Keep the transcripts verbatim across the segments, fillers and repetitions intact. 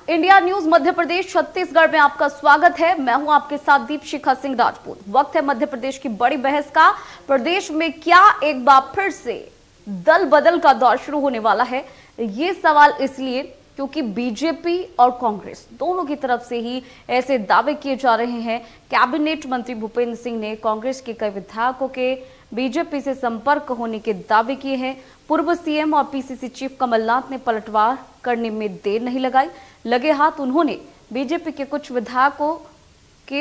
India news Madhya Pradesh Chhattisgarh में आपका स्वागत है। मैं हूं आपके साथ दीपशिखा सिंह राजपूत। वक्त है मध्य प्रदेश की बड़ी बहस का। प्रदेश में क्या एक बार फिर से दल बदल का दौर शुरू होने वाला है? ये सवाल इसलिए क्योंकि बीजेपी और कांग्रेस दोनों की तरफ से ही ऐसे दावे किए जा रहे हैं। कैबिनेट मंत्री भूपेंद्र सिंह ने कांग्रेस के कई विधायकों के बीजेपी से संपर्क होने के दावे किए हैं। पूर्व सीएम और पीसीसी चीफ कमलनाथ ने पलटवार करने में देर नहीं लगाई। लगे हाथ उन्होंने बीजेपी के कुछ विधायकों के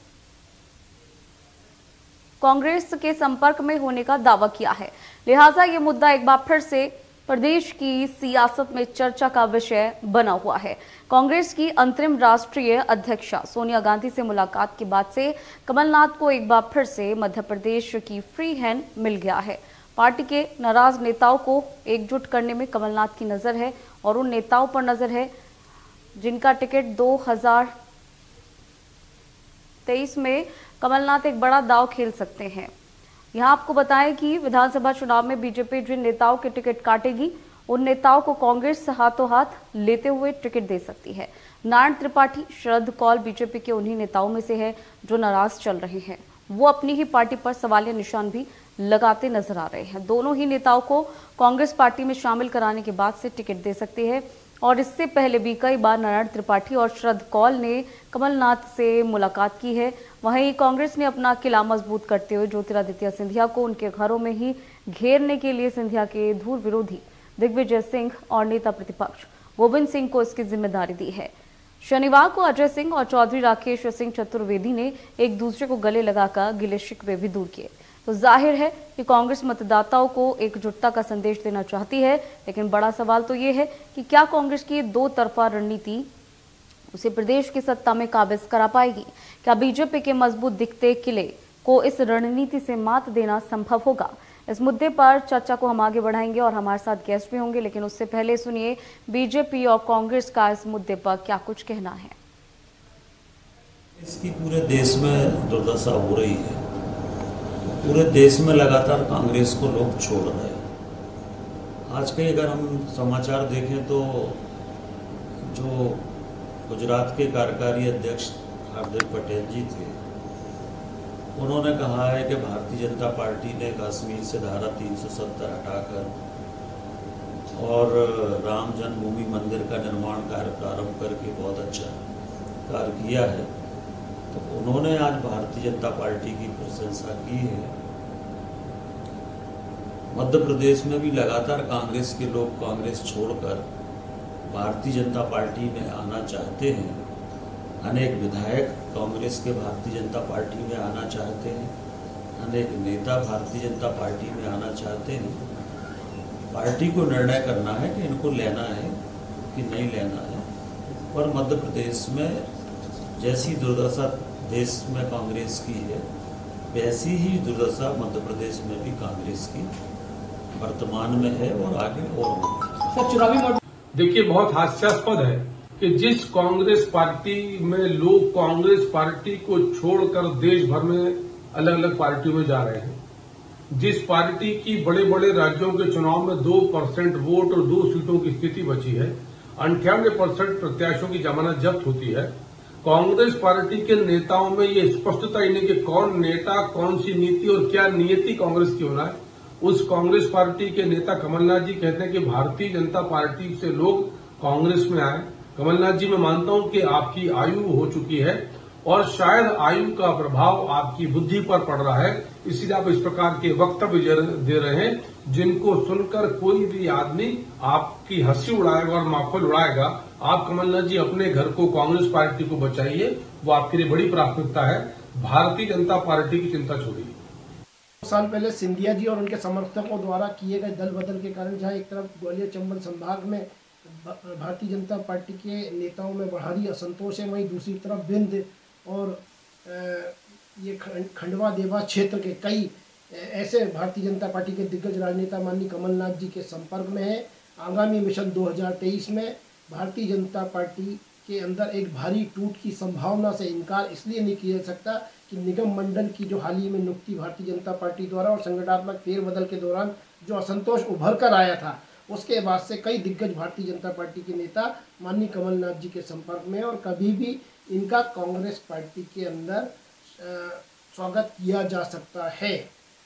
कांग्रेस के संपर्क में होने का दावा किया है। लिहाजा ये मुद्दा एक बार फिर से प्रदेश की सियासत में चर्चा का विषय बना हुआ है। कांग्रेस की अंतरिम राष्ट्रीय अध्यक्षा सोनिया गांधी से मुलाकात के बाद से कमलनाथ को एक बार फिर से मध्य प्रदेश की फ्री हैंड मिल गया है। पार्टी के नाराज नेताओं को एकजुट करने में कमलनाथ की नजर है और उन नेताओं पर नजर है जिनका टिकट दो हज़ार तेईस में कमलनाथ एक बड़ा दांव खेल सकते हैं। यहां आपको बताएं कि विधानसभा चुनाव में बीजेपी जिन नेताओं के टिकट काटेगी उन नेताओं को कांग्रेस हाथों हाथ लेते हुए टिकट दे सकती है। नारायण त्रिपाठी, शरद कौल बीजेपी के उन्हीं नेताओं में से है जो नाराज चल रहे हैं। वो अपनी ही पार्टी पर सवालिया निशान भी लगाते नजर आ रहे हैं। दोनों ही नेताओं को कांग्रेस पार्टी में शामिल कराने के बाद से टिकट दे सकती है और इससे पहले भी कई बार नारायण त्रिपाठी और शरद कौल ने कमलनाथ से मुलाकात की है। वहीं कांग्रेस ने अपना किला मजबूत करते हुए ज्योतिरादित्य सिंधिया को उनके घरों में ही घेरने के लिए सिंधिया के धूल विरोधी दिग्विजय सिंह और नेता प्रतिपक्ष गोविंद सिंह को इसकी जिम्मेदारी दी है। शनिवार को अजय सिंह और चौधरी राकेश सिंह चतुर्वेदी ने एक दूसरे को गले लगाकर गिले शिकवे भी दूर किए। तो जाहिर है कि कांग्रेस मतदाताओं को एकजुटता का संदेश देना चाहती है, लेकिन बड़ा सवाल तो ये है कि क्या कांग्रेस की दो तरफा रणनीति उसे प्रदेश की सत्ता में काबिज करा पाएगी? क्या बीजेपी के मजबूत दिखते किले को इस रणनीति से मात देना संभव होगा? इस मुद्दे पर चर्चा को हम आगे बढ़ाएंगे और हमारे साथ गेस्ट भी होंगे, लेकिन उससे पहले सुनिए बीजेपी और कांग्रेस का इस मुद्दे पर क्या कुछ कहना है। इसकी पूरे देश में दुर्दशा हो रही है। पूरे देश में लगातार कांग्रेस को लोग छोड़ रहे हैं। आज के अगर हम समाचार देखें तो जो गुजरात के कार्यकारी अध्यक्ष हार्दिक पटेल जी थे, उन्होंने कहा है कि भारतीय जनता पार्टी ने कश्मीर से धारा तीन सौ सत्तर हटाकर और राम जन्मभूमि मंदिर का निर्माण कार्य प्रारंभ करके बहुत अच्छा कार्य किया है। तो उन्होंने आज भारतीय जनता पार्टी की प्रशंसा की है। मध्य प्रदेश में भी लगातार कांग्रेस के लोग कांग्रेस छोड़कर भारतीय जनता पार्टी में आना चाहते हैं। अनेक विधायक कांग्रेस के भारतीय जनता पार्टी में आना चाहते हैं। अनेक नेता भारतीय जनता पार्टी में आना चाहते हैं। पार्टी को निर्णय करना है कि इनको लेना है कि नहीं लेना है। पर मध्य प्रदेश में जैसी दुर्दशा देश में कांग्रेस की है, वैसी ही दुर्दशा मध्य प्रदेश में भी कांग्रेस की वर्तमान में है और आगे और होगी। चुनावी देखिए, बहुत हास्यास्पद है कि जिस कांग्रेस पार्टी में लोग कांग्रेस पार्टी को छोड़कर देश भर में अलग अलग पार्टियों में जा रहे हैं, जिस पार्टी की बड़े बड़े राज्यों के चुनाव में दो परसेंट वोट और दो सीटों की स्थिति बची है, अंठानवे परसेंट प्रत्याशियों की जमानत जब्त होती है, कांग्रेस पार्टी के नेताओं में ये स्पष्टता ही नहीं कि कौन नेता, कौन सी नीति और क्या नियति कांग्रेस की होना है। उस कांग्रेस पार्टी के नेता कमलनाथ जी कहते हैं कि भारतीय जनता पार्टी से लोग कांग्रेस में आए। कमलनाथ जी, मैं मानता हूं कि आपकी आयु हो चुकी है और शायद आयु का प्रभाव आपकी बुद्धि पर पड़ रहा है, इसलिए आप इस प्रकार के वक्तव्य दे रहे हैं जिनको सुनकर कोई भी आदमी आपकी हंसी उड़ाएगा और माखौल उड़ाएगा। आप कमलनाथ जी अपने घर को, कांग्रेस पार्टी को बचाइए, वो आपके लिए बड़ी प्राथमिकता है। भारतीय जनता पार्टी की चिंता छोड़िए। साल पहले सिंधिया जी और उनके समर्थकों द्वारा किए गए दल बदल के कारण जहां एक तरफ ग्वालियर चंबल संभाग में भारतीय जनता पार्टी के नेताओं में भारी असंतोष है, वहीं दूसरी तरफ विंध्य और ये खंडवा देवा क्षेत्र के कई ऐसे भारतीय जनता पार्टी के दिग्गज राजनेता माननीय कमलनाथ जी के संपर्क में है। आगामी मिशन दो हज़ार तेईस में भारतीय जनता पार्टी के अंदर एक भारी टूट की संभावना से इनकार इसलिए नहीं किया जा सकता कि निगम मंडल की जो हाल ही में नियुक्ति भारतीय जनता पार्टी द्वारा और संगठनात्मक फेरबदल के दौरान जो असंतोष उभर कर आया था, उसके बाद से कई दिग्गज भारतीय जनता पार्टी के नेता माननीय कमलनाथ जी के संपर्क में, और कभी भी इनका कांग्रेस पार्टी के अंदर स्वागत किया जा सकता है।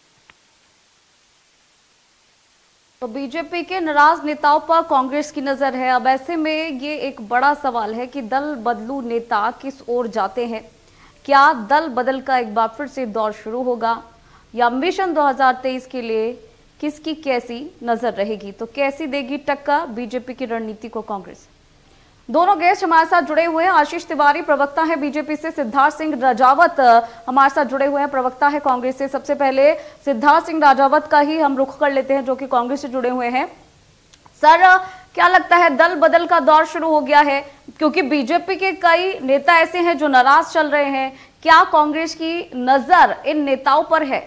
तो बीजेपी के नाराज नेताओं पर कांग्रेस की नजर है। अब ऐसे में ये एक बड़ा सवाल है कि दल बदलू नेता किस ओर जाते हैं। क्या दल बदल का एक बार फिर से दौर शुरू होगा, या मिशन दो हज़ार तेईस के लिए किसकी कैसी नजर रहेगी? तो कैसी देगी टक्कर बीजेपी की रणनीति को कांग्रेस? दोनों गेस्ट हमारे साथ जुड़े हुए हैं। आशीष तिवारी प्रवक्ता है बीजेपी से, सिद्धार्थ सिंह राजावत हमारे साथ जुड़े हुए हैं, प्रवक्ता है कांग्रेस से। सबसे पहले सिद्धार्थ सिंह राजावत का ही हम रुख कर लेते हैं, जो कि कांग्रेस से जुड़े हुए हैं। सर, क्या लगता है, दल बदल का दौर शुरू हो गया है? क्योंकि बीजेपी के कई नेता ऐसे हैं जो नाराज चल रहे हैं। क्या कांग्रेस की नजर इन नेताओं पर है?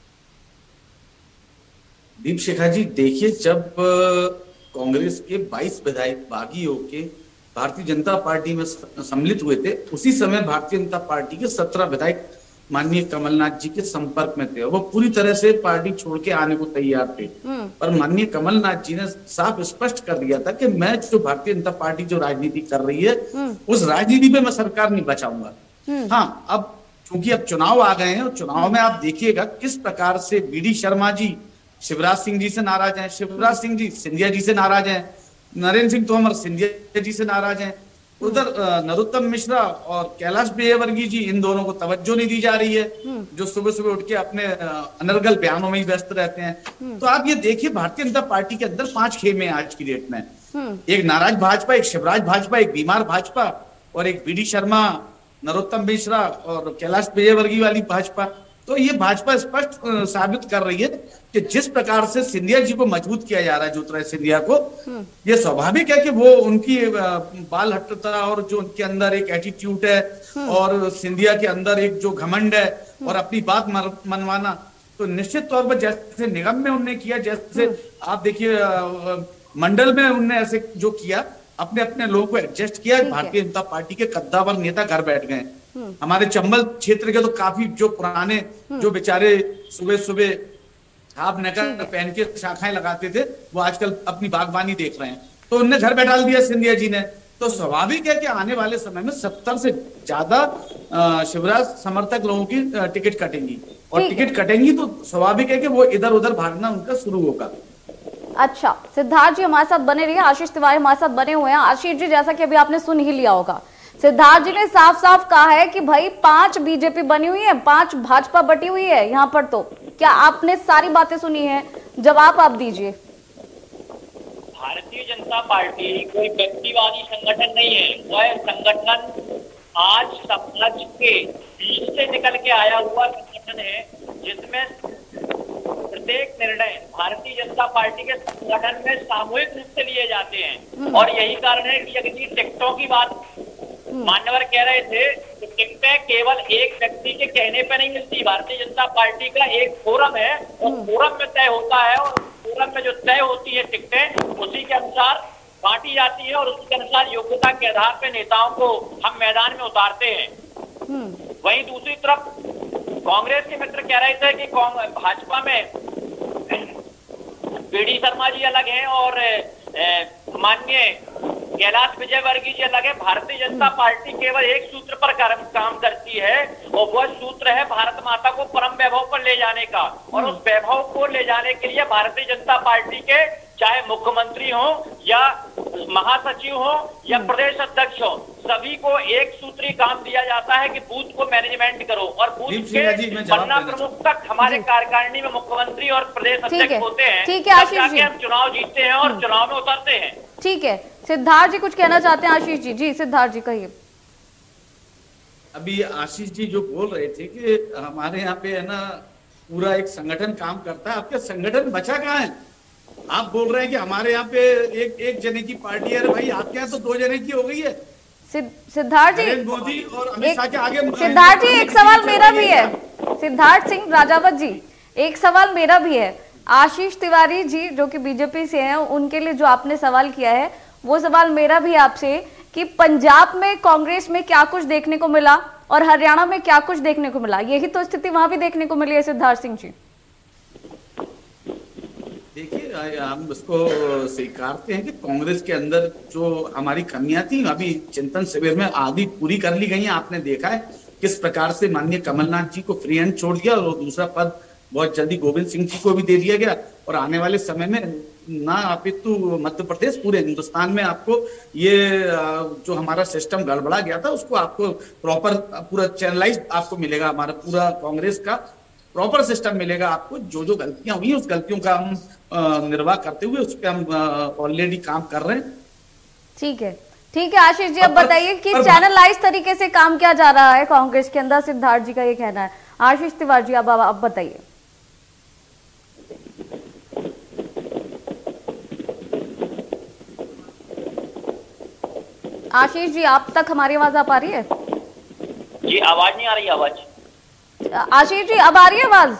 दीप शिखा जी, देखिए, जब कांग्रेस के बाईस विधायक बागी होके भारतीय जनता पार्टी में सम्मिलित हुए थे, उसी समय भारतीय जनता पार्टी के सत्रह विधायक माननीय कमलनाथ जी के संपर्क में थे। वो पूरी तरह से पार्टी छोड़ के आने को तैयार थे, पर माननीय कमलनाथ जी ने साफ स्पष्ट कर दिया था कि मैं जो भारतीय जनता पार्टी जो राजनीति कर रही है, उस राजनीति पे मैं सरकार नहीं बचाऊंगा। हाँ, अब चूंकि अब चुनाव आ गए हैं, और चुनाव में आप देखिएगा किस प्रकार से बी डी शर्मा जी शिवराज सिंह जी से नाराज हैं, शिवराज सिंह जी सिंधिया जी से नाराज हैं, नरेंद्र सिंह तोमर सिंधिया जी से नाराज हैं, उधर नरोत्तम मिश्रा और कैलाश विजयवर्गीय जी, इन दोनों को तवज्जो नहीं दी जा रही है, जो सुबह सुबह उठ के अपने अनर्गल बयानों में ही व्यस्त रहते हैं। तो आप ये देखिए, भारतीय जनता पार्टी के अंदर पांच खेमे हैं आज की डेट में। एक नाराज भाजपा, एक शिवराज भाजपा, एक बीमार भाजपा, और एक बी डी शर्मा, नरोत्तम मिश्रा और कैलाश विजयवर्गीय वाली भाजपा। तो ये भाजपा स्पष्ट साबित कर रही है कि जिस प्रकार से सिंधिया जी को मजबूत किया जा रहा है, ज्योतिरादित्य सिंधिया को, ये स्वाभाविक है कि वो उनकी बाल हट्टता और जो उनके अंदर एक एटीट्यूड है, और सिंधिया के अंदर एक जो घमंड है और अपनी बात मनवाना, तो निश्चित तौर पर जैसे निगम में उन्होंने किया, जैसे आप देखिए मंडल में उन्होंने ऐसे जो किया, अपने अपने लोगों को एडजस्ट किया। भारतीय जनता पार्टी के कद्दावर नेता घर बैठ गए। हमारे चंबल क्षेत्र के तो काफी जो पुराने जो बेचारे सुबह सुबह आप नकर पहन के शाखाएं लगाते थे, वो आजकल अपनी बागबानी देख रहे हैं। तो उनने घर बैठा दिया सिंधिया जी ने। तो स्वाभाविक है कि आने वाले समय में सत्तर से ज्यादा शिवराज समर्थक लोगों की टिकट कटेंगी, और टिकट कटेंगी तो स्वाभाविक है कि वो इधर उधर भागना उनका शुरू होगा। अच्छा, सिद्धार्थ जी हमारे साथ बने रहिए, आशीष तिवारी हमारे साथ बने हुए हैं। आशीष जी, जैसा कि अभी आपने सुन ही लिया होगा, सिद्धार्थ जी ने साफ साफ कहा है कि भाई पांच बीजेपी बनी हुई है, पांच भाजपा बटी हुई है यहाँ पर। तो क्या आपने सारी बातें सुनी है? जवाब आप दीजिए। भारतीय जनता पार्टी कोई व्यक्तिवादी संगठन नहीं है। वह संगठन आज समाज के बीच से निकल के आया हुआ संगठन है, जिसमें प्रत्येक निर्णय भारतीय जनता पार्टी के संगठन में सामूहिक रूप से लिए जाते हैं। और यही कारण है कि अगर टिकटों की बात मान्यवर कह रहे थे, तो टिकटें केवल एक व्यक्ति के कहने पे नहीं मिलती। भारतीय जनता पार्टी का एक फोरम है, उस फोरम में तय होता है, और फोरम में जो तय होती है टिकटें, उसी के अनुसार बांटी जाती है, और उसी के अनुसार योग्यता के आधार पर नेताओं को हम मैदान में उतारते हैं। वहीं दूसरी तरफ कांग्रेस के मित्र कह रहे थे कि भाजपा में बी डी शर्मा जी अलग हैं और माननीय कैलाश विजयवर्गीय जी अलग है। भारतीय जनता पार्टी केवल एक सूत्र पर काम करती है, और वह सूत्र है भारत माता को परम वैभव पर ले जाने का। और उस वैभव को ले जाने के लिए भारतीय जनता पार्टी के चाहे मुख्यमंत्री हो, या महासचिव हो, या प्रदेश अध्यक्ष हो, सभी को एक सूत्री काम दिया जाता है कि बूथ को मैनेजमेंट करो, और बूथ के पन्ना प्रमुख तक हमारे कार्यकारिणी में मुख्यमंत्री और प्रदेश अध्यक्ष होते हैं। ठीक है आशीष जी, हम चुनाव जीतते हैं और चुनाव में उतरते हैं। ठीक है, सिद्धार्थ जी कुछ कहना चाहते हैं? आशीष जी जी सिद्धार्थ जी कहिए। अभी आशीष जी जो बोल रहे थे कि हमारे यहाँ पे है ना पूरा एक संगठन काम करता है, आपके संगठन बचा कहाँ है? आप बोल रहे हैं कि हमारे यहाँ पे एक एक जने की पार्टी है। भाई आपके यहाँ तो दो जने की हो गई है। सिद्धार्थ जी, मोदी और अमित शाह के आगे। सिद्धार्थ जी एक सवाल मेरा भी है, सिद्धार्थ सिंह राजावत जी एक सवाल मेरा भी है। आशीष तिवारी जी जो कि बीजेपी से हैं, उनके लिए जो आपने सवाल किया है, वो सवाल मेरा भी आपसे कि पंजाब में कांग्रेस में क्या कुछ देखने को मिला और हरियाणा में क्या कुछ देखने को मिला, यही तो स्थिति वहां भी देखने को मिली है सिद्धार्थ सिंह जी। देखिए, हम इसको स्वीकारते हैं कि कांग्रेस के अंदर जो हमारी कमियां थी अभी चिंतन शिविर में आधी पूरी कर ली गई हैं। आपने देखा है किस प्रकार से माननीय कमलनाथ जी को फ्री हैंड छोड़ दिया और दूसरा पद बहुत जल्दी गोविंद सिंह जी को भी दे दिया गया। और आने वाले समय में ना अपितु मध्य प्रदेश पूरे हिंदुस्तान में आपको ये जो हमारा सिस्टम गड़बड़ा गया था उसको आपको प्रॉपर पूरा चैनलाइज आपको मिलेगा। हमारा पूरा कांग्रेस का प्रॉपर सिस्टम मिलेगा आपको। जो जो गलतियां हुई उस गलतियों का हम निर्वाह करते हुए उस पर हम ऑलरेडी काम कर रहे हैं। ठीक है, ठीक है आशीष जी, अब बताइए कि चैनलाइज तरीके से काम किया जा रहा है कांग्रेस के अंदर, सिद्धार्थ जी का ये कहना है। आशीष तिवारी जी, अब आप बताइए। आशीष जी, आप तक हमारी आवाज आ पा रही है? जी आवाज नहीं आ रही। आवाज आशीष जी, अब आ रही है आवाज?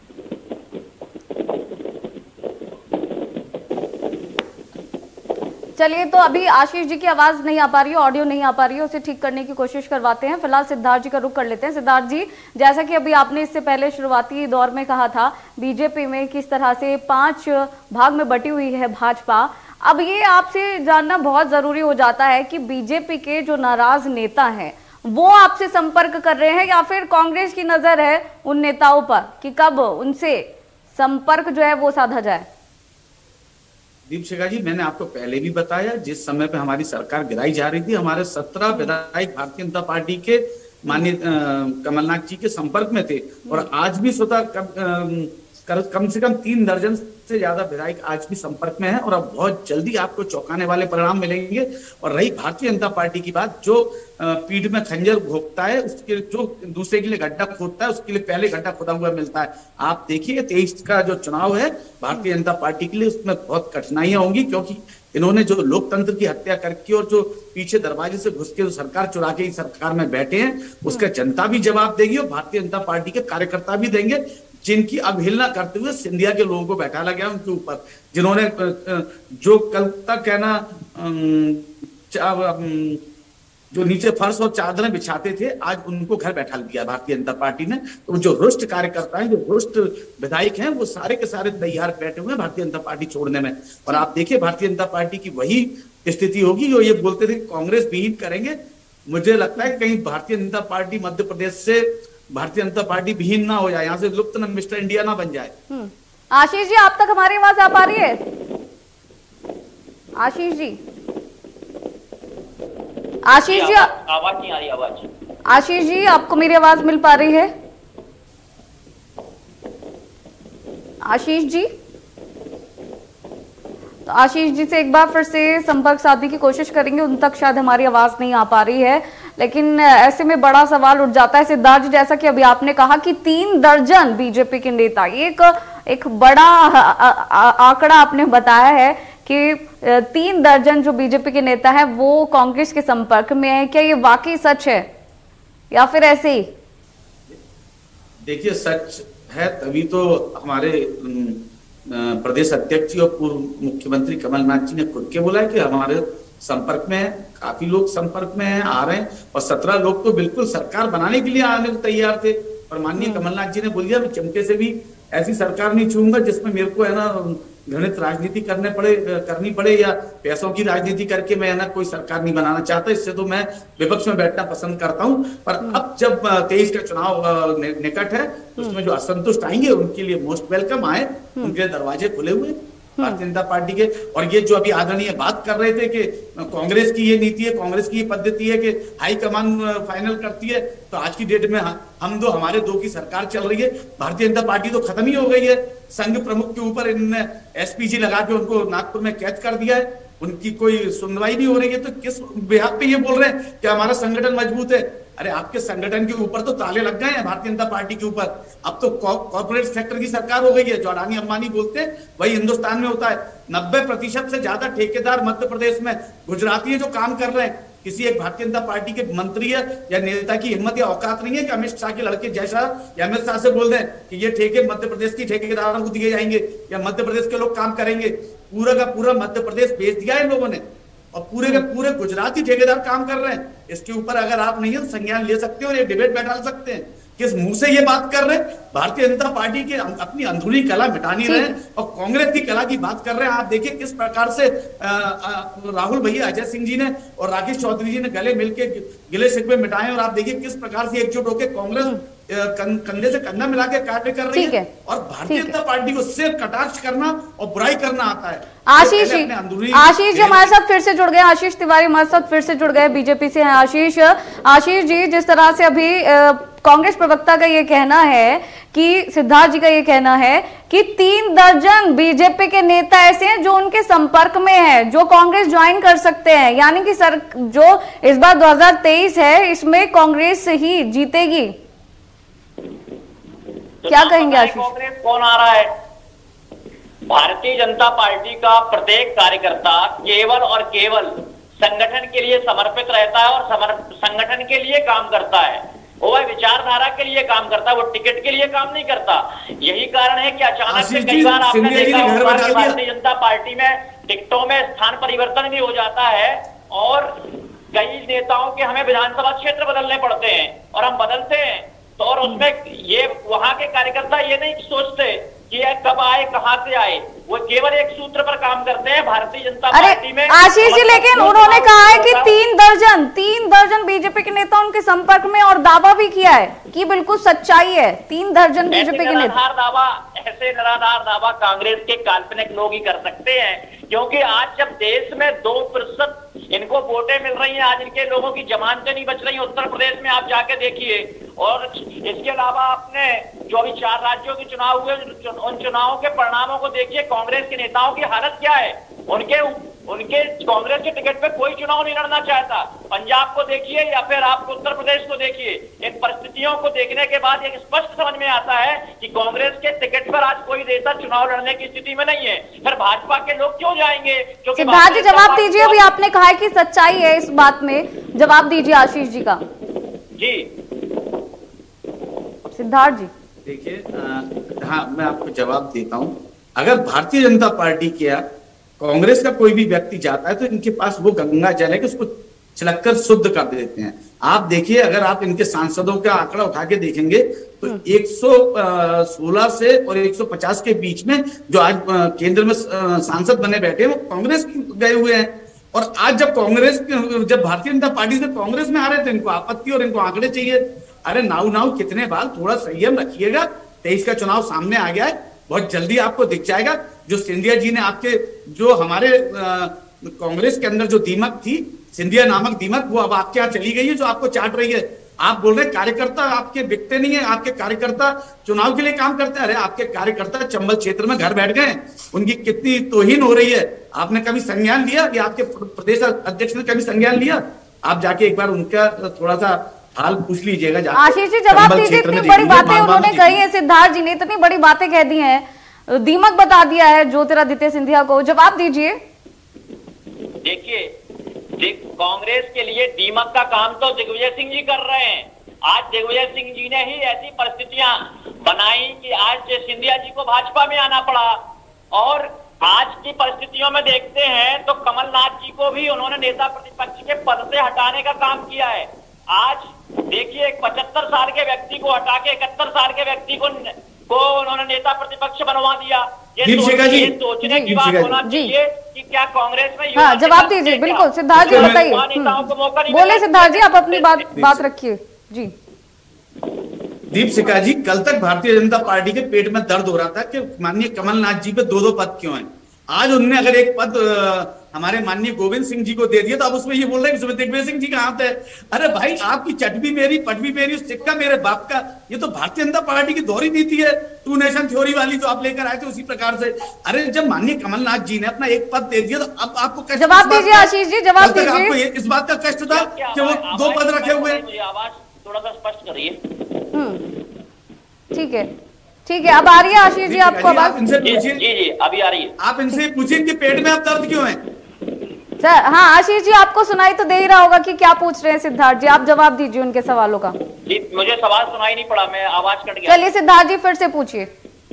चलिए, तो अभी आशीष जी की आवाज नहीं आ पा रही है, ऑडियो नहीं आ पा रही है, उसे ठीक करने की कोशिश करवाते हैं। फिलहाल सिद्धार्थ जी का रुख कर लेते हैं। सिद्धार्थ जी, जैसा कि अभी आपने इससे पहले शुरुआती दौर में कहा था, बीजेपी में किस तरह से पांच भाग में बटी हुई है भाजपा। अब ये आपसे जानना बहुत जरूरी हो जाता है कि बीजेपी के जो नाराज नेता हैं वो आपसे संपर्क कर रहे हैं या फिर कांग्रेस की नजर है उन नेताओं पर कि कब उनसे संपर्क जो है वो साधा जाए? दीपशिखा जी, मैंने आपको पहले भी बताया, जिस समय पे हमारी सरकार गिराई जा रही थी हमारे सत्रह विधायक भारतीय जनता पार्टी के माननीय कमलनाथ जी के संपर्क में थे। और आज भी स्वतः कम, कम से कम तीन दर्जन से ज्यादा विधायक आज भी संपर्क में हैं। और अब बहुत जल्दी आपको चौंकाने वाले परिणाम मिलेंगे। और रही भारतीय जनता पार्टी की बात, जो पीठ में खंजर घोंपता है उसके, जो दूसरे के लिए गड्ढा खोदता है उसके लिए पहले गड्ढा खोदा हुआ मिलता है। आप देखिए तेईस का जो चुनाव है भारतीय जनता पार्टी के लिए, उसमें बहुत कठिनाइयां होंगी, क्योंकि इन्होंने जो लोकतंत्र की हत्या करके और जो पीछे दरवाजे से घुस के जो सरकार चुरा के सरकार में बैठे हैं उसका जनता भी जवाब देगी और भारतीय जनता पार्टी के कार्यकर्ता भी देंगे, जिनकी अवहेलना करते हुए सिंधिया के लोगों को बैठा लगा उनके ऊपर, जिन्होंने जो कल तक है ना जो नीचे फर्श और चादरें बिछाते थे आज उनको घर बैठा दिया भारतीय जनता पार्टी ने। तो जो रुष्ट कार्यकर्ता हैं, जो रुष्ट विधायक हैं, वो सारे के सारे तैयार बैठे हुए हैं भारतीय जनता पार्टी छोड़ने में। और आप देखिए भारतीय जनता पार्टी की वही स्थिति होगी जो ये बोलते थे कांग्रेस विहीन करेंगे। मुझे लगता है कहीं भारतीय जनता पार्टी मध्य प्रदेश से भारतीय जनता पार्टी विहीन ना हो जाए, यहाँ से लुप्त न मिस्टर इंडिया ना बन जाए। आशीष जी, आप तक हमारी आवाज आ पा रही है? आशीष जी, आशीष जी, आवाज नहीं आ रही। आवाज आशीष जी, आपको मेरी आवाज मिल पा रही है? आशीष जी, तो आशीष जी से एक बार फिर से संपर्क साधने की कोशिश करेंगे, उन तक शायद हमारी आवाज नहीं आ पा रही है। लेकिन ऐसे में बड़ा सवाल उठ जाता है सिद्धार्थ जी, जैसा कि अभी आपने कहा कि तीन दर्जन बीजेपी के नेता, एक एक बड़ा आंकड़ा आपने बताया है कि तीन दर्जन जो बीजेपी के नेता हैं वो कांग्रेस के संपर्क में है। क्या ये वाकई सच है या फिर ऐसे ही? देखिए, सच है तभी तो हमारे प्रदेश अध्यक्ष और पूर्व मुख्यमंत्री कमलनाथ जी ने खुद के बोला है कि हमारे संपर्क में काफी लोग संपर्क में हैं, आ रहे हैं। और सत्रह लोग तो बिल्कुल सरकार बनाने के लिए आने को तैयार थे। और माननीय कमलनाथ जी ने बोल दिया मैं चमके से भी ऐसी सरकार नहीं छूंगा जिसमें मेरे को है ना घृणित राजनीति करने पड़े करनी पड़े या पैसों की राजनीति करके मैं है ना कोई सरकार नहीं बनाना चाहता। इससे तो मैं विपक्ष में बैठना पसंद करता हूं। पर अब जब तेईस का चुनाव निकट है उसमें जो असंतुष्ट आएंगे उनके लिए मोस्ट वेलकम आए, उनके दरवाजे खुले हुए भारतीय जनता पार्टी के। और ये जो अभी आदरणीय बात कर रहे थे कि कांग्रेस की ये नीति है, कांग्रेस की ये पद्धति है कि हाईकमान फाइनल करती है, तो आज की डेट में हम दो हमारे दो की सरकार चल रही है। भारतीय जनता पार्टी तो खत्म ही हो गई है। संघ प्रमुख के ऊपर इन्होंने एसपीजी लगा के उनको नागपुर में कैद कर दिया है, उनकी कोई सुनवाई नहीं हो रही है। तो किस बिहाफ पे ये बोल रहे हैं कि हमारा संगठन मजबूत है? अरे आपके संगठन के ऊपर तो ताले लग गए हैं भारतीय जनता पार्टी के ऊपर। अब तो कॉर्पोरेट सेक्टर की सरकार हो गई है। जो अडानी अंबानी बोलते हैं वही हिंदुस्तान में होता है। नब्बे प्रतिशत से ज्यादा ठेकेदार मध्य प्रदेश में गुजराती है जो काम कर रहे हैं। किसी एक भारतीय जनता पार्टी के मंत्री है या नेता की हिम्मत या औकात नहीं है कि अमित शाह के लड़के जैसा या अमित शाह से बोल दें कि ये ठेके मध्य प्रदेश की ठेकेदारों को दिए जाएंगे या मध्य प्रदेश के लोग काम करेंगे। पूरा का पूरा मध्य प्रदेश बेच दिया है लोगों ने और पूरे के पूरे गुजराती ठेकेदार काम कर रहे हैं। इसके ऊपर अगर आप नहीं है संज्ञान ले सकते हो और ये डिबेट बैठा सकते हैं। किस मुंह से ये बात कर रहे हैं? भारतीय जनता पार्टी के अपनी अंदरूनी कला मिटा नहीं रहे हैं और कांग्रेस की कला की बात कर रहे हैं। आप देखिए किस प्रकार से आ, आ, राहुल भैया, अजय सिंह जी ने और राकेश चौधरी जी ने गले मिलके गिले शिकवे मिटाए और आप देखिए किस प्रकार से एकजुट होकर कांग्रेस कंधे से कंधा मिला के कार्य कर रही है। और भारतीय जनता पार्टी को सिर्फ कटाक्ष करना और बुराई करना आता है। आशीष जी, आशीष जी हमारे साथ फिर से जुड़ गए, आशीष तिवारी हमारे साथ फिर से जुड़ गए, बीजेपी से हैं आशीष। आशीष जी, जिस तरह से अभी कांग्रेस प्रवक्ता का ये कहना है कि सिद्धार्थ जी का ये कहना है कि तीन दर्जन बीजेपी के नेता ऐसे हैं जो उनके संपर्क में है, जो कांग्रेस ज्वाइन कर सकते हैं, यानी कि सर जो इस बार दो हज़ार तेईस है इसमें कांग्रेस ही जीतेगी, तो क्या कहेंगे आशीष? कांग्रेस कौन आ रहा है? भारतीय जनता पार्टी का प्रत्येक कार्यकर्ता केवल और केवल संगठन के लिए समर्पित रहता है और संगठन के लिए काम करता है। वो विचारधारा के लिए काम करता है, वो टिकट के लिए काम नहीं करता। यही कारण है कि अचानक से कई बार आपने देखा होगा कि भारतीय जनता पार्टी में टिकटों में स्थान परिवर्तन भी हो जाता है और कई नेताओं के हमें विधानसभा क्षेत्र बदलने पड़ते हैं और हम बदलते हैं। तो और उसमें ये वहां के कार्यकर्ता ये नहीं सोचते कि ये कब आए, कहां से आए, वो केवल एक सूत्र पर काम करते हैं भारतीय जनता पार्टी में। आशीष जी, लेकिन उन्होंने कहा है कि तीन दर्जन तीन दर्जन बीजेपी के नेता उनके संपर्क में और दावा भी किया है कि बिल्कुल सच्चाई है, तीन दर्जन बीजेपी के नेता। दावा ऐसे निराधार दावा कांग्रेस के काल्पनिक लोग ही कर सकते हैं, क्योंकि आज जब देश में दो प्रतिशत इनको वोटें मिल रही हैं, आज इनके लोगों की जमानतें नहीं बच रही। उत्तर प्रदेश में आप जाके देखिए, और इसके अलावा आपने जो अभी चार राज्यों के चुनाव हुए उन चुनावों के परिणामों को देखिए, कांग्रेस के नेताओं की हालत क्या है। उनके उनके कांग्रेस के टिकट पे कोई चुनाव नहीं लड़ना चाहता। पंजाब को देखिए या फिर आप उत्तर प्रदेश को देखिए, इन परिस्थितियों को देखने के बाद एक स्पष्ट समझ में आता है कि कांग्रेस के टिकट पर आज कोई नेता चुनाव लड़ने की स्थिति में नहीं है। फिर भाजपा के लोग क्यों जाएंगे? क्योंकि सिद्धार्थ जी जवाब दीजिए, अभी आपने कहा है कि सच्चाई है इस बात में, जवाब दीजिए आशीष जी का। जी सिद्धार्थ जी देखिए, हाँ मैं आपको जवाब देता हूं। अगर भारतीय जनता पार्टी के कांग्रेस का कोई भी व्यक्ति जाता है तो इनके पास वो गंगा जल है कि उसको छिलककर शुद्ध कर देते हैं। आप देखिए, अगर आप इनके सांसदों का आंकड़ा उठा के देखेंगे तो एक सौ सोलह से और एक सौ पचास के बीच में जो आज केंद्र में सांसद बने बैठे हैं वो कांग्रेस गए हुए हैं। और आज जब कांग्रेस जब भारतीय जनता पार्टी से कांग्रेस में आ रहे थे, इनको आपत्ति और इनको आंकड़े चाहिए। अरे नाउ नाउ कितने बार, थोड़ा संयम रखिएगा। तेईस का चुनाव सामने आ गया है, बहुत जल्दी आपको दिख जाएगा। जो सिंधिया जी ने आपके जो हमारे कांग्रेस के अंदर जो दीमक थी, सिंधिया नामक दीमक, वो अब आपके यहाँ चली गई है, जो आपको चाट रही है। आप बोल रहे कार्यकर्ता आपके बिकते नहीं है, आपके कार्यकर्ता चुनाव के लिए काम करते हैं। अरे आपके कार्यकर्ता चंबल क्षेत्र में घर बैठ गए, उनकी कितनी तौहीन हो रही है। आपने कभी संज्ञान लिया? कि आपके प्रदेश अध्यक्ष ने कभी संज्ञान लिया? आप जाके एक बार उनका थोड़ा सा हाल पूछ लीजिएगा। आशीष जी जवाब दीजिए, इतनी बड़ी बातें उन्होंने कही है, सिद्धार्थ जी ने इतनी बड़ी बातें कह दी हैं, दीमक बता दिया है ज्योतिरादित्य सिंधिया को, जवाब दीजिए। देखिए, कांग्रेस के लिए दीमक का काम तो दिग्विजय सिंह जी कर रहे हैं। आज दिग्विजय सिंह जी ने ही ऐसी परिस्थितियां बनाई कि आज सिंधिया जी को भाजपा में आना पड़ा। और आज की परिस्थितियों में देखते हैं तो कमलनाथ जी को भी उन्होंने नेता प्रतिपक्ष के पद से हटाने का काम किया है। आज देखिए, एक पचहत्तर साल के व्यक्ति को हटा के इकहत्तर साल के व्यक्ति को को उन्होंने नेता प्रतिपक्ष बनवा दिया। ये सोचने की बात होना चाहिए कि क्या कांग्रेस में। हाँ, जवाब दीजिए, बिल्कुल सिद्धार्थ जी बताइए, बोले सिद्धार्थ जी, आप अपनी बात बात रखिए जी। दीपशिखा जी, कल तक भारतीय जनता पार्टी के पेट में दर्द हो रहा था कि माननीय कमलनाथ जी पे दो दो पद क्यों हैं। आज उनने अगर एक पद हमारे माननीय गोविंद सिंह जी को दे दिया तो अब उसमें ये बोल रहे हैं कि दिग्विजय सिंह जी का हाथ है। अरे भाई, आपकी चट भी मेरी, पट भी मेरी, सिक्का मेरे बाप का। ये तो भारतीय जनता पार्टी की दोहरी नीति है, टू नेशन थ्योरी वाली जो आप लेकर आए थे उसी प्रकार से। अरे जब माननीय कमलनाथ जी ने अपना एक पद दे दिया तो अब आपको जवाब दीजिए आशीष जी, जवाब दीजिए। आपको इस बात का कष्ट था कि वो दो पद रखे हुए। आवाज थोड़ा सा स्पष्ट करिए। ठीक है, ठीक है, अब आ रही है आशीष जी आपको आवाज? इनसे पूछिए। जी जी अभी आ रही है। आप इनसे पूछिए कि पेट में अब दर्द क्यों है। सर हाँ, आशीष जी आपको सुनाई तो दे ही रहा होगा कि क्या पूछ रहे हैं सिद्धार्थ जी, आप जवाब दीजिए उनके सवालों का। जी मुझे सवाल सुनाई नहीं पड़ा, मैं आवाज कट गया। चलिए सिद्धार्थ जी फिर से पूछिए।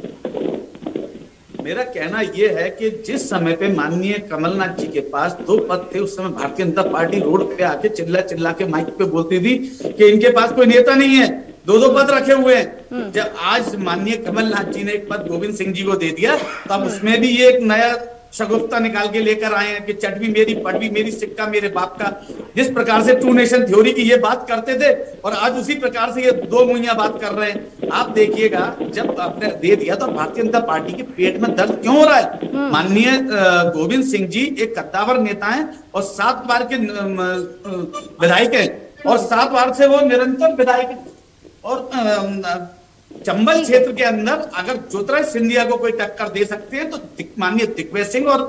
मेरा कहना यह है कि जिस समय पे माननीय कमलनाथ जी के पास दो पद थे, उस समय भारतीय जनता पार्टी रोड पे आके चिल्ला चिल्ला के माइक पे बोलती थी कि इनके पास कोई नेता नहीं है। दो दो पद रखे हुए हैं। जब आज माननीय कमलनाथ जी ने एक पद गोविंद सिंह जी को दे दिया, तब उसमें भी ये एक नया शगुफ्ता निकाल के लेकर आए हैं कि चटवी मेरी पटवी मेरी सिक्का मेरे बाप का। जिस प्रकार से टू नेशन थ्योरी की ये बात करते थे और आज उसी प्रकार से ये दो मुहैया बात कर रहे हैं। आप देखिएगा, जब आपने दे दिया तो भारतीय जनता पार्टी के पेट में दर्द क्यों हो रहा है? माननीय गोविंद सिंह जी एक कद्दावर नेता हैं और सात बार के विधायक हैं और सात बार से वो निरंतर विधायक, और चंबल क्षेत्र के अंदर अगर ज्योतिराज सिंधिया को कोई टक्कर दे सकते हैं तो माननीय दिग्विजय सिंह और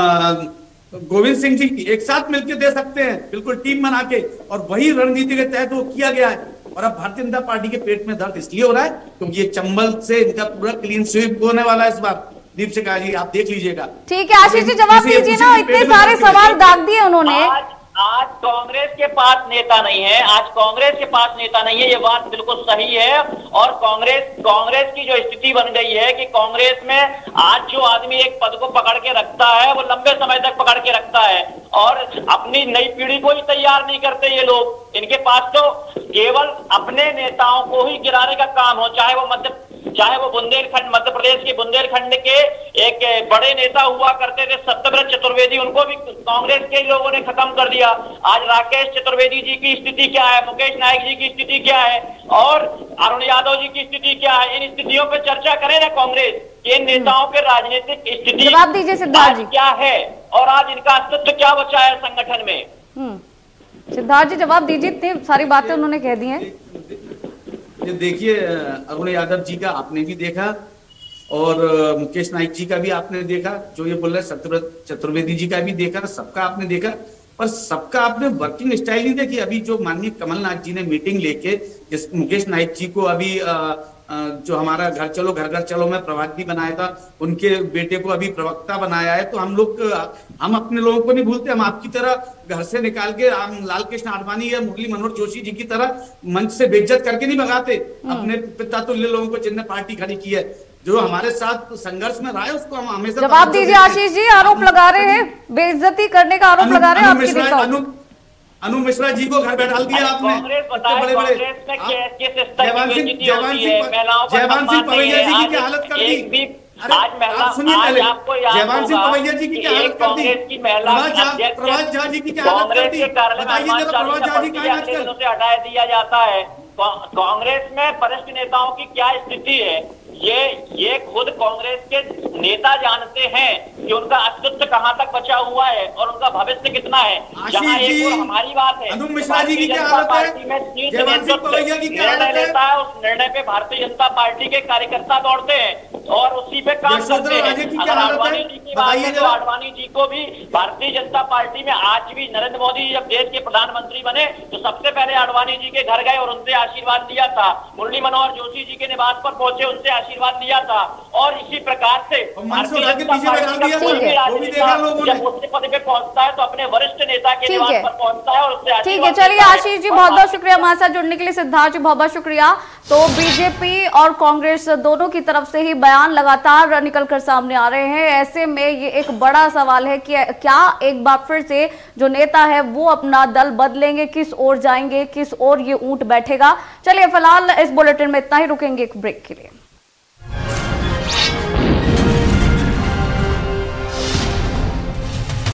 गोविंद सिंह जी एक साथ मिलकर दे सकते हैं, बिल्कुल टीम बना के, और वही रणनीति के तहत वो किया गया है। और अब भारतीय जनता पार्टी के पेट में दर्द इसलिए हो रहा है क्योंकि ये चंबल से इनका पूरा क्लीन स्वीप होने वाला है इस बार। दीपशिखा जी आप देख लीजिएगा। ठीक है आशीष जी, जवाब दीजिए ना, इतने सारे सवाल दाग दिए उन्होंने। आज कांग्रेस के पास नेता नहीं है, आज कांग्रेस के पास नेता नहीं है, ये बात बिल्कुल सही है। और कांग्रेस कांग्रेस की जो स्थिति बन गई है कि कांग्रेस में आज जो आदमी एक पद को पकड़ के रखता है वो लंबे समय तक पकड़ के रखता है और अपनी नई पीढ़ी को ही तैयार नहीं करते ये लोग। इनके पास तो केवल अपने नेताओं को ही गिराने का काम हो, चाहे वो मध्य चाहे वो बुंदेलखंड मध्य प्रदेश के बुंदेलखंड के एक बड़े नेता हुआ करते थे सत्यव्रत चतुर्वेदी, उनको भी कांग्रेस के लोगों ने खत्म कर दिया। आज राकेश चतुर्वेदी जी की स्थिति क्या है, मुकेश नायक जी की स्थिति क्या है और अरुण यादव जी की स्थिति क्या है, इन स्थितियों पर चर्चा करे ना कांग्रेस। इन नेताओं के राजनीतिक स्थिति जवाब दीजिए सिद्धार्थ जी, क्या है और आज इनका अस्तित्व क्या बचा है संगठन में। सिद्धार्थ जी जवाब दीजिए, इतनी सारी बातें उन्होंने कह दी हैं। ये देखिए, अरुण यादव जी का आपने भी देखा और मुकेश नाइक जी का भी आपने देखा, जो ये बोल रहे हैं सत्यव्रत चतुर्वेदी जी का भी देखा, सबका आपने देखा, पर सबका आपने वर्किंग स्टाइल नहीं देखी। अभी जो माननीय कमलनाथ जी ने मीटिंग लेके जिस मुकेश नाइक जी को अभी आ, आ, जो हमारा घर चलो घर घर चलो में प्रभारी बनाया था, उनके बेटे को अभी प्रवक्ता बनाया है। तो हम लोग हम अपने लोगों को नहीं भूलते, हम आपकी तरह घर से निकाल के हम लाल कृष्ण आडवाणी या मुरली मनोहर जोशी जी की तरह मंच से बेइज्जत करके नहीं भगाते। अपने पिता तुल्य लोगों को जिनने पार्टी खड़ी की है, जो हमारे साथ संघर्ष में रहा है, उसको हम हमेशा जवाब दीजिए। आशीष जी आरोप लगा रहे हैं, बेइज्जती करने का आरोप लगा रहे हैं आपकी नेताओं। अनु मिश्रा जी को घर बैठा दिया आपने, बड़े बड़े जयवान सिंह जयवान सिंह जयवान सिंह पवैया जी की क्या हालत कर दी। अरे आप सुनिए पहले, जयवान सिंह पवैया जी की क्या हालत कर दी, प्रभात झा जी की क्या हालत कर दी, बताइए जरा प्रभात झा जी का आजकल से हटा दिया जाता है। कांग्रेस में वरिष्ठ नेताओं की क्या स्थिति है, ये ये खुद कांग्रेस के नेता जानते हैं कि उनका अस्तित्व कहां तक बचा हुआ है और उनका भविष्य कितना है। जहां एक और हमारी बात है, अनु मिश्रा जी की क्या हालत है, जयवान सिंह पवैया की क्या हालत है, लेता है उस निर्णय पे भारतीय जनता पार्टी के कार्यकर्ता दौड़ते हैं और उसी पे काम करते हैं। अगर आडवाणी जी की बात है तो आडवाणी जी को भी भारतीय जनता पार्टी में आज भी नरेंद्र मोदी जब देश के प्रधानमंत्री बने तो सबसे पहले आडवाणी जी के घर गए और उनसे आशीर्वाद लिया था। मुरली मनोहर जोशी जी के निवास पर पहुंचे, उनसे आशीर्वाद लिया था। और इसी प्रकार से भारतीय जनता पार्टी जब उच्च पद पे पहुंचता है तो अपने वरिष्ठ नेता के निवास पर पहुंचता है और उससे। ठीक है, चलिए आशीष जी बहुत बहुत शुक्रिया हमारे साथ जुड़ने के लिए। सिद्धार्थ जी बहुत बहुत शुक्रिया। तो बीजेपी और कांग्रेस दोनों की तरफ से ही बयान लगातार निकलकर सामने आ रहे हैं। ऐसे में ये एक बड़ा सवाल है कि क्या एक बार फिर से जो नेता है वो अपना दल बदलेंगे, किस ओर जाएंगे, किस ओर ये ऊंट बैठेगा। चलिए फिलहाल इस बुलेटिन में इतना ही, रुकेंगे एक ब्रेक के लिए।